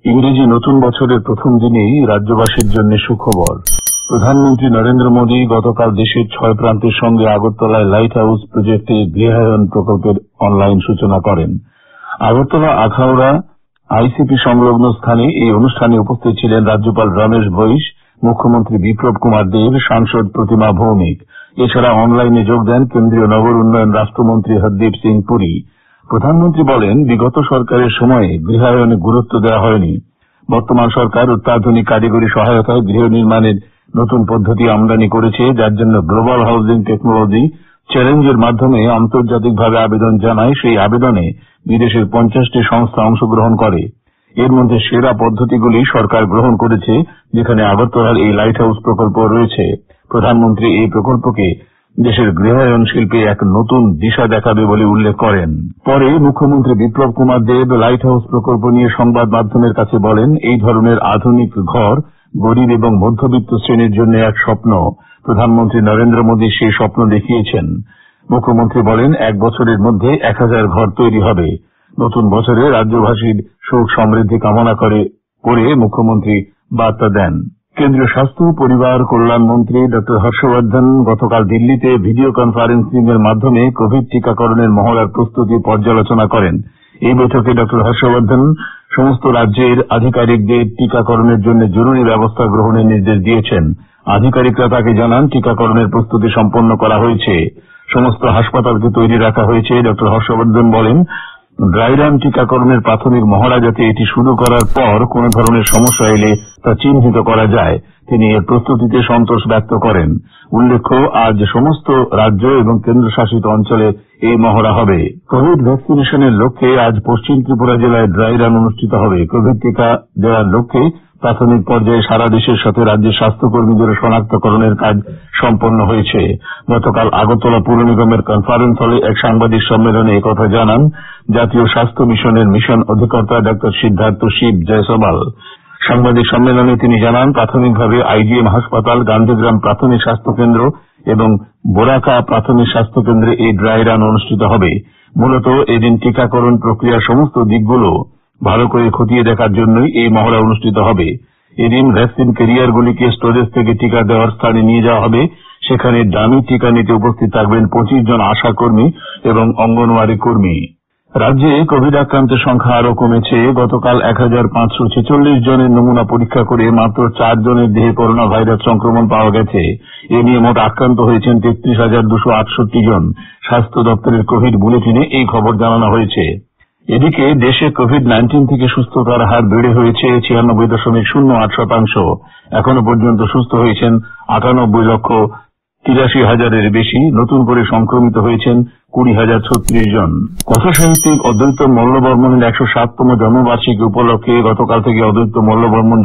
ইংরেজি নতুন বছরের প্রথম দিনেই রাজ্যবাসীর জন্য সুখবর। প্রধানমন্ত্রী নরেন্দ্র মোদী গতকাল দেশের 6 প্রান্তের সঙ্গে আগরতলায় লাইট হাউস প্রজেক্টে গৃহায়ন প্রকল্পের অনলাইন সূচনা করেন। আগরতলা আখাউড়া আইসিপি সংলগ্ন স্থানে এই অনুষ্ঠানে উপস্থিত ছিলেন রাজ্যপাল রমেশ বৈশ, মুখ্যমন্ত্রী বিপ্লব কুমার দেব, সাংসদ প্রতিমা ভৌমিক। এছাড়া অনলাইনে যোগ দেন কেন্দ্রীয় নগর উন্নয়ন রাষ্ট্রমন্ত্রী হরদীপ সিং পুরী। প্রধানমন্ত্রী বলেন, বিগত সরকারের সময়ে গৃহায়নে গুরুত্ব দেওয়া হয়নি। বর্তমান সরকার অত্যাধুনিক কারিগরি সহায়তায় গৃহ নির্মাণের নতুন পদ্ধতি আমদানি করেছে, যার জন্য গ্লোবাল হাউজিং টেকনোলজি চ্যালেঞ্জের মাধ্যমে আন্তর্জাতিকভাবে আবেদন জানায়। সেই আবেদনে বিদেশের 50টি সংস্থা অংশগ্রহণ করে। এর মধ্যে সেরা পদ্ধতিগুলি সরকার গ্রহণ করেছে, যেখানে আগরতলার এই লাইট হাউস প্রকল্প রয়েছে। প্রধানমন্ত্রী এই প্রকল্পকে দেশের গৃহায়ন শিল্পে এক নতুন দিশা দেখাবে বলে উল্লেখ করেন। পরে মুখ্যমন্ত্রী বিপ্লব কুমার দেব লাইট হাউস প্রকল্প নিয়ে সংবাদ মাধ্যমের কাছে বলেন, এই ধরনের আধুনিক ঘর গরিব এবং মধ্যবিত্ত শ্রেণীর জন্য এক স্বপ্ন। প্রধানমন্ত্রী নরেন্দ্র মোদী সেই স্বপ্ন দেখিয়েছেন। মুখ্যমন্ত্রী বলেন, 1 বছরের মধ্যে 1000 ঘর তৈরি হবে। নতুন বছরে রাজ্যবাসীর সুখ সমৃদ্ধি কামনা করে মুখ্যমন্ত্রী বার্তা দেন। কেন্দ্রীয় স্বাস্থ্য ও পরিবার কল্যাণ মন্ত্রী ড হর্ষবর্ধন গতকাল দিল্লিতে ভিডিও কনফারেন্সিং এর মাধ্যমে কোভিড টিকাকরণের মহড়ার প্রস্তুতি পর্যালোচনা করেন। এই বৈঠকে ড হর্ষবর্ধন সমস্ত রাজ্যের আধিকারিকদের টিকাকরণের জন্য জরুরি ব্যবস্থা গ্রহণের নির্দেশ দিয়েছেন। আধিকারিকরা তাকে জানান, টিকাকরণের প্রস্তুতি সম্পন্ন করা হয়েছে। সমস্ত হাসপাতালকে তৈরি রাখা হয়েছে। ড হর্ষবর্ধন বলেন, ড্রাই রান টিকাকরণের প্রাথমিক মহড়া যাতে এটি শুরু করার পর কোন ধরনের সমস্যা এলে তা চিহ্নিত করা যায়। তিনি এর প্রস্তুতিতে সন্তোষ ব্যক্ত করেন। উল্লেখ্য, আজ সমস্ত রাজ্য এবং কেন্দ্রশাসিত অঞ্চলে এই মহড়া হবে। কোভিড ভ্যাকসিনেশনের লক্ষ্যে আজ পশ্চিম ত্রিপুরা জেলায় ড্রাই রান অনুষ্ঠিত হবে। কোভিড টিকা দেওয়ার লক্ষ্যে প্রাথমিক পর্যায়ে সারা দেশের সাথে রাজ্যের স্বাস্থ্যকর্মীদের শনাক্তকরণের কাজ সম্পন্ন হয়েছে। গতকাল আগরতলা পুর নিগমের কনফারেন্স হলে এক সাংবাদিক সম্মেলনে একথা জানান জাতীয় স্বাস্থ্য মিশনের মিশন অধিকর্তা ডা সিদ্ধার্থ শিব জয়সওয়াল। সাংবাদিক সম্মেলনে তিনি জানান, প্রাথমিকভাবে আইজিএম হাসপাতাল, গান্ধীগ্রাম প্রাথমিক স্বাস্থ্যকেন্দ্র এবং বোরাকা প্রাথমিক স্বাস্থ্যকেন্দ্রে এই ড্রাই রান অনুষ্ঠিত হবে। মূলত এদিন টিকাকরণ প্রক্রিয়ার সমস্ত দিকগুলো ভালো করে খতিয়ে দেখার জন্যই এই মহড়া অনুষ্ঠিত হবে। এদিন ভ্যাকসিন ক্যারিয়ারগুলিকে স্টোরেজ থেকে টিকা দেওয়ার স্থানে নিয়ে যাওয়া হবে। সেখানে ডামি টিকা নিতে উপস্থিত থাকবেন 25 জন আশা কর্মী এবং অঙ্গনওয়াড়ি কর্মী। রাজ্যে কোভিড আক্রান্তের সংখ্যা আরও কমেছে। গতকাল 1546 জনের নমুনা পরীক্ষা করে মাত্র 4 জনের দেহে করোনা ভাইরাস সংক্রমণ পাওয়া গেছে। এ নিয়ে মোট আক্রান্ত হয়েছেন 33,268 জন। স্বাস্থ্য দপ্তরের কোভিড বুলেটিনে এই খবর জানানো হয়েছে। এদিকে দেশে কোভিড-19 থেকে সুস্থতার হার বেড়ে হয়েছে 96.08%। এখনো পর্যন্ত সুস্থ হয়েছেন 98,83,000-এর বেশি। নতুন করে সংক্রমিত হয়েছেন 20,036 জন। কথা সাহিত্যিক অদ্বৈত মল্লবর্মণের 107তম জন্মবার্ষিকী উপলক্ষে গতকাল থেকে অদ্বৈত মল্লবর্মণ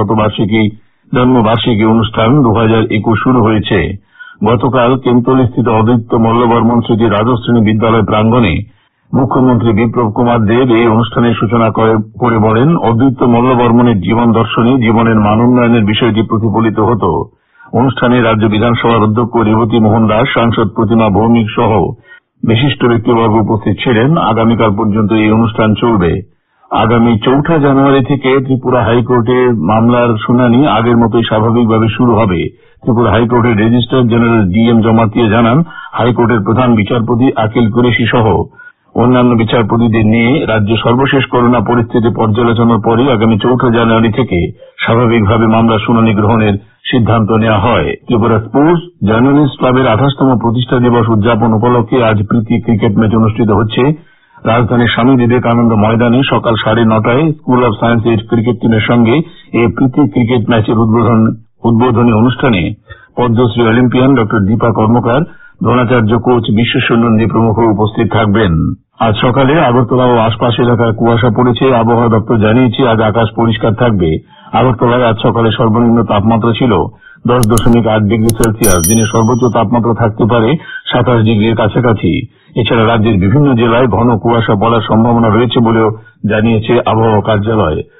জন্মবার্ষিকী অনুষ্ঠান 2021 শুরু হয়েছে। গতকাল কেমতলীস্থিত অদ্বৈত মল্লবর্মণ স্মৃতি রাজশ্রেণী বিদ্যালয় প্রাঙ্গণে মুখ্যমন্ত্রী বিপ্লব কুমার দেব এই অনুষ্ঠানের সূচনা করে বলেন, অদ্বৈত মল্লবর্মণের জীবন দর্শনে জীবনের মান উন্নয়নের বিষয়টি প্রতিফলিত হতো। অনুষ্ঠানে রাজ্য বিধানসভার অধ্যক্ষ রেবতী মোহন দাস, সাংসদ প্রতিমা ভৌমিক সহ বিশিষ্ট ব্যক্তিবর্গ উপস্থিত ছিলেন। আগামীকাল পর্যন্ত এই অনুষ্ঠান চলবে। আগামী 4 জানুয়ারি থেকে ত্রিপুরা হাইকোর্টে মামলার শুনানি আগের মতোই স্বাভাবিকভাবে শুরু হবে। ত্রিপুরা হাইকোর্টের রেজিস্ট্রার জেনারেল ডিএম জমাতিয়া জানান, হাইকোর্টের প্রধান বিচারপতি আকিল কুরেশি সহ অন্যান্য বিচারপতিদের নিয়ে রাজ্যে সর্বশেষ করোনা পরিস্থিতি পর্যালোচনার পরে আগামী 4 জানুয়ারি থেকে স্বাভাবিকভাবে মামলা শুনানি গ্রহণের সিদ্ধান্ত নেওয়া হয়। ত্রিপুরা স্পোর্টস জার্নালিস্ট ক্লাবের 28তম প্রতিষ্ঠা দিবস উদযাপন উপলক্ষে আজ প্রীতি ক্রিকেট ম্যাচ অনুষ্ঠিত হচ্ছে। রাজধানীর স্বামী বিবেকানন্দ ময়দানে সকাল 9:30 স্কুল অব সায়েন্স এর ক্রিকেট টিমের সঙ্গে এই প্রীতি ক্রিকেট ম্যাচের উদ্বোধনী অনুষ্ঠানে পদ্মশ্রী অলিম্পিয়ান ড দীপা কর্মকার, দ্রোণাচার্য কোচ বিশ্বেশ্বর নন্দী প্রমুখ উপস্থিত থাকবেন। আজ সকালে আগরতলা ও আশপাশ এলাকায় কুয়াশা পড়েছে। আবহাওয়া দপ্তর জানিয়েছে আজ আকাশ পরিষ্কার থাকবে। আগরতলায় আজ সকালে সর্বনিম্ন তাপমাত্রা ছিল 10.8 ডিগ্রি সেলসিয়াস। দিনে সর্বোচ্চ তাপমাত্রা থাকতে পারে 27 ডিগ্রির কাছাকাছি। এছাড়া রাজ্যের বিভিন্ন জেলায় ঘন কুয়াশা পড়ার সম্ভাবনা রয়েছে বলেও জানিয়েছে আবহাওয়া কার্যালয়।